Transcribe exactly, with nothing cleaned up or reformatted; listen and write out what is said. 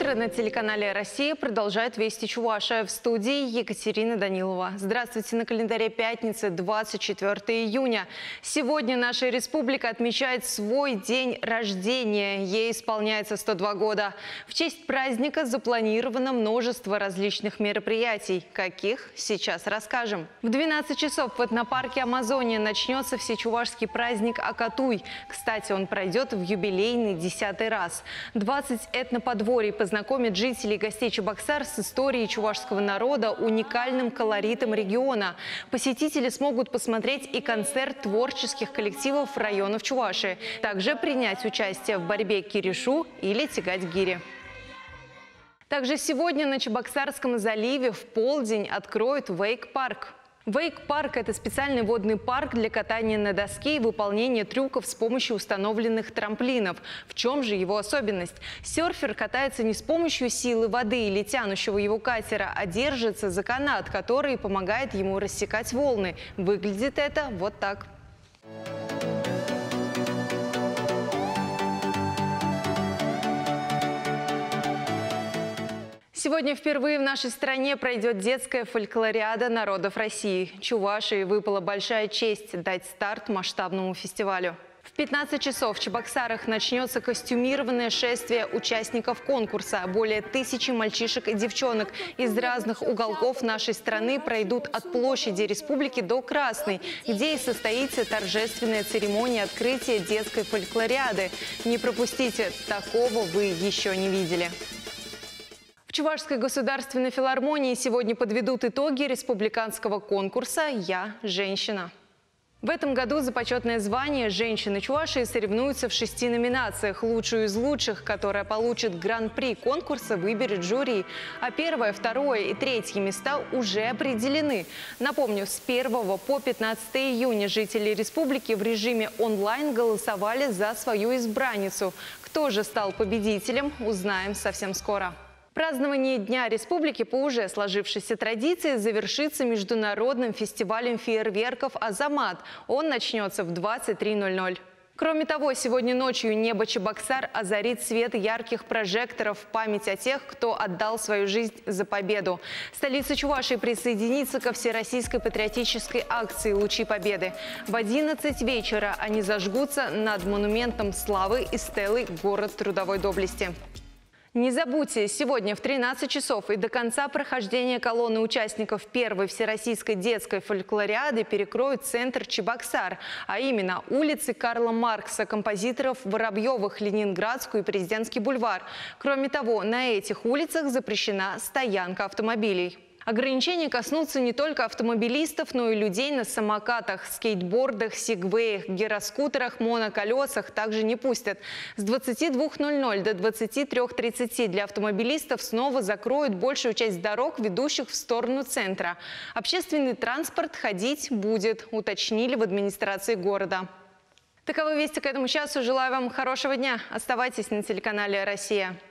утро. На телеканале «Россия» продолжает «Вести Чувашия». В студии Екатерина Данилова. Здравствуйте. На календаре пятница, двадцать четвёртое июня. Сегодня наша республика отмечает свой день рождения. Ей исполняется сто два года. В честь праздника запланировано множество различных мероприятий. Каких? Сейчас расскажем. В двенадцать часов в этнопарке «Амазония» начнется всечувашский праздник Акатуй. Кстати, он пройдет в юбилейный десятый раз. двадцать этноподворий познакомит жителей и гостей Чебоксар с историей чувашского народа, уникальным колоритом региона. Посетители смогут посмотреть и концерт творческих коллективов районов Чувашии. Также принять участие в борьбе киришу или тягать гири. Также сегодня на Чебоксарском заливе в полдень откроют вейк-парк. Вейк-парк – это специальный водный парк для катания на доске и выполнения трюков с помощью установленных трамплинов. В чем же его особенность? Серфер катается не с помощью силы воды или тянущего его катера, а держится за канат, который помогает ему рассекать волны. Выглядит это вот так. Сегодня впервые в нашей стране пройдет детская фольклориада народов России. Чувашии выпала большая честь дать старт масштабному фестивалю. В пятнадцать часов в Чебоксарах начнется костюмированное шествие участников конкурса. Более тысячи мальчишек и девчонок из разных уголков нашей страны пройдут от площади Республики до Красной, где и состоится торжественная церемония открытия детской фольклориады. Не пропустите, такого вы еще не видели. В Чувашской государственной филармонии сегодня подведут итоги республиканского конкурса «Я – женщина». В этом году за почетное звание «Женщины Чувашии» соревнуются в шести номинациях. Лучшую из лучших, которая получит гран-при конкурса, выберет жюри. А первое, второе и третье места уже определены. Напомню, с первого по пятнадцатое июня жители республики в режиме онлайн голосовали за свою избранницу. Кто же стал победителем, узнаем совсем скоро. Празднование Дня Республики по уже сложившейся традиции завершится международным фестивалем фейерверков «Азамат». Он начнется в двадцать три ноль ноль. Кроме того, сегодня ночью небо Чебоксар озарит свет ярких прожекторов в память о тех, кто отдал свою жизнь за победу. Столица Чувашии присоединится ко всероссийской патриотической акции «Лучи Победы». В одиннадцать вечера они зажгутся над монументом славы и стелой «Город трудовой доблести». Не забудьте, сегодня в тринадцать часов и до конца прохождения колонны участников первой всероссийской детской фольклориады перекроют центр Чебоксар, а именно улицы Карла Маркса, композиторов Воробьевых, Ленинградскую и Президентский бульвар. Кроме того, на этих улицах запрещена стоянка автомобилей. Ограничения коснутся не только автомобилистов, но и людей на самокатах, скейтбордах, сегвеях, гироскутерах, моноколесах также не пустят. С двадцати двух ноль ноль до двадцати трёх тридцати для автомобилистов снова закроют большую часть дорог, ведущих в сторону центра. Общественный транспорт ходить будет, уточнили в администрации города. Таковы вести к этому часу. Желаю вам хорошего дня. Оставайтесь на телеканале «Россия».